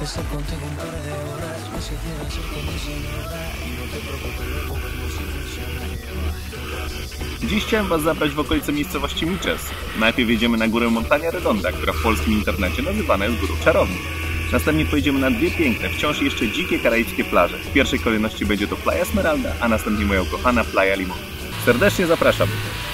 estar contigo un par de horas, más que quieras ser con mi señora. Y no te preocupes, luego vemos si funciona. Dziś chciałem Was zabrać w okolice miejscowości Miches. Najpierw jedziemy na górę Montaña Redonda, która w polskim internecie nazywana jest Górą Czarowni. Następnie pojedziemy na dwie piękne, wciąż jeszcze dzikie karaibskie plaże. W pierwszej kolejności będzie to Playa Esmeralda, a następnie moja ukochana Playa Limón. Serdecznie zapraszam!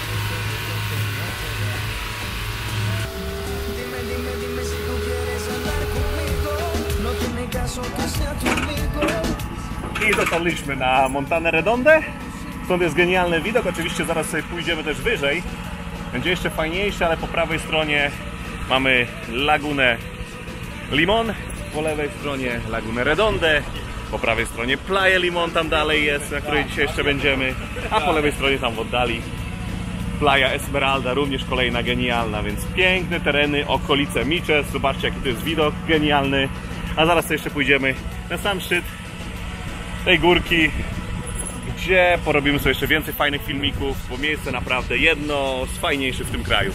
I dotarliśmy na Montañę Redondę. Stąd jest genialny widok. Oczywiście zaraz sobie pójdziemy też wyżej. Będzie jeszcze fajniejsze, ale po prawej stronie mamy Lagunę Limón, po lewej stronie Lagunę Redondę, po prawej stronie Playa Limón, tam dalej jest, na której dzisiaj jeszcze będziemy, a po lewej stronie tam w oddali Playa Esmeralda, również kolejna genialna, więc piękne tereny, okolice Miches. Zobaczcie, jaki to jest widok, genialny. A zaraz sobie jeszcze pójdziemy na sam szczyt tej górki, gdzie porobimy sobie jeszcze więcej fajnych filmików, bo miejsce naprawdę jedno z fajniejszych w tym kraju.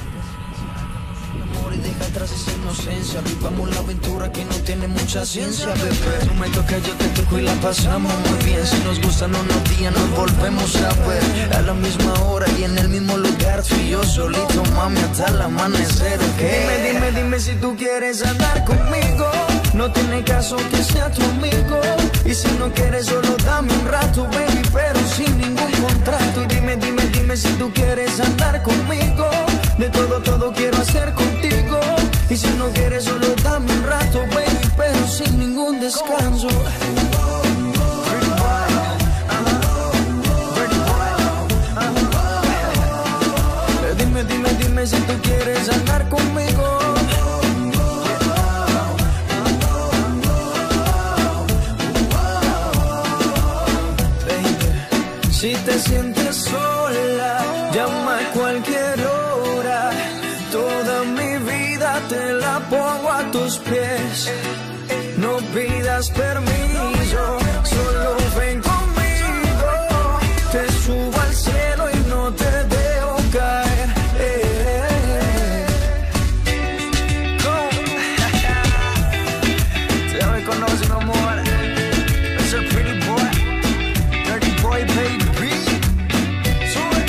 Deja atrás esa inocencia, vivamos la aventura que no tiene mucha ciencia, bebé. Tú me tocas, yo te toco y la pasamos muy bien. Si nos gustan unos días nos volvemos a ver a la misma hora y en el mismo lugar. Tú y yo solito, mami, hasta el amanecer, ¿okay? Dime si tú quieres andar conmigo. No tiene caso que sea tu amigo. Y si no quieres solo dame un rato, baby, pero sin ningún contrato. Y dime si tú quieres andar conmigo. De todo quiero hacer contigo. Y si no quieres solo dame un rato, baby, pero sin ningún descanso. Dime si tú quieres andar conmigo. Baby, si te sientes sola, llama a cualquier hora. Toda mi vida te la pongo a tus pies. No pidas permiso, solo ven conmigo. Te subo al cielo y no te dejo caer. Ya me conoces, mi amor. Es el pretty boy, dirty boy, baby. Sube.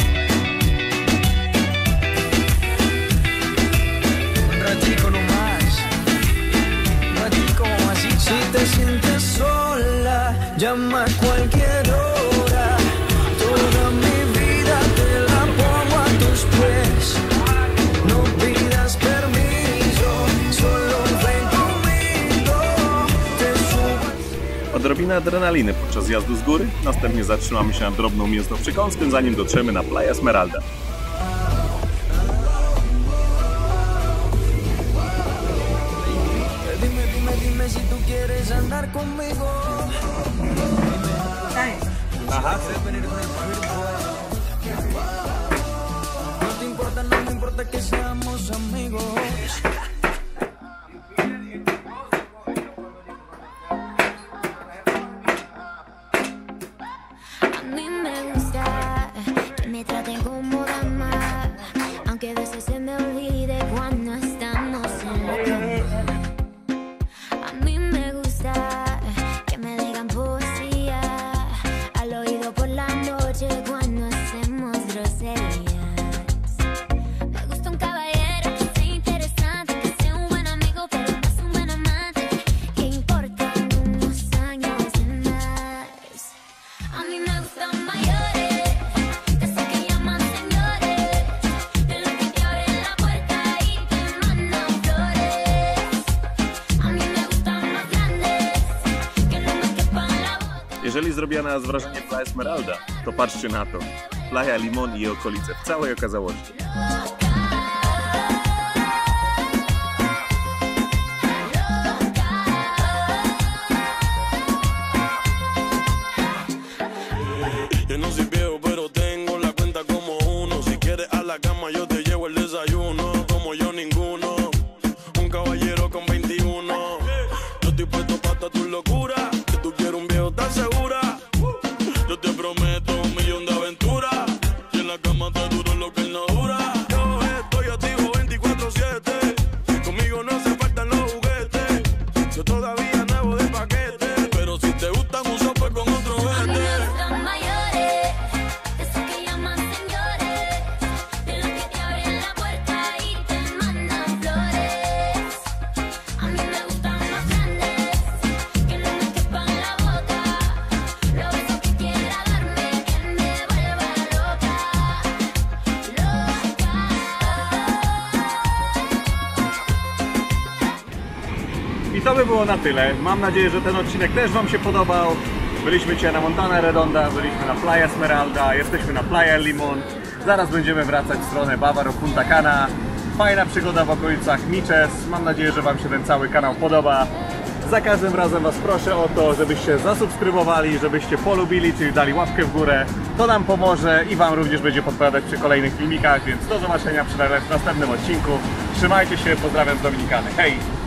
Un ratico nomás, un ratico así. Si te sientes sola, llama a cualquier hora. Toda mi vida te la pongo a tus pies. No pidas permiso, solo ven conmigo. Te subo. Odrobina adrenaliny podczas jazdy z góry, następnie zatrzymamy się na drobną mięsną przekąskę, zanim dotrzemy na Playa Esmeralda. Dime si tú quieres andar conmigo. Aha. No me importa que seamos amigos. A mí me gusta que me traten como dama, aunque a veces se me olvide cuando estamos en la cama. A mí me gusta que me digan poesía al oído por la noche cuando hacemos groserías. Me gusta un caballero que sea interesante, que sea un buen amigo pero no es un buen amante, que importan unos años de más. A mí me gustan mayores, de esos que llaman señores, de los que te abren la puerta y te mandan flores. A mí me gustan más grandes, que no me quepan la boca. Jeżeli zrobiła na nas wrażenie Playa Esmeralda, to patrzcie na to. Playa Limón i jej okolice w całej okazałości. Yo no soy viejo, pero tengo la cuenta como uno. Si quieres a la cama, yo te llevo el desayuno. Como yo ninguno, un caballero con 21. Yo estoy puesto para toda tu locura. Que tú quieres un viejo tan segura. Yo te prometo 1.000.000 de aventuras. Y en la cama te duro lo que él no dura. Yo estoy activo 24/7. Conmigo no se faltan los juguetes. Yo todavía to by było na tyle. Mam nadzieję, że ten odcinek też Wam się podobał. Byliśmy dzisiaj na Montana Redonda, byliśmy na Playa Esmeralda, jesteśmy na Playa Limon. Zaraz będziemy wracać w stronę Bávaro Punta Cana. Fajna przygoda w okolicach Miches. Mam nadzieję, że Wam się ten cały kanał podoba. Za każdym razem Was proszę o to, żebyście zasubskrybowali, żebyście polubili, czyli dali łapkę w górę. To nam pomoże i Wam również będzie podpowiadać przy kolejnych filmikach, więc do zobaczenia przy następnym odcinku. Trzymajcie się, pozdrawiam z Dominikany. Hej!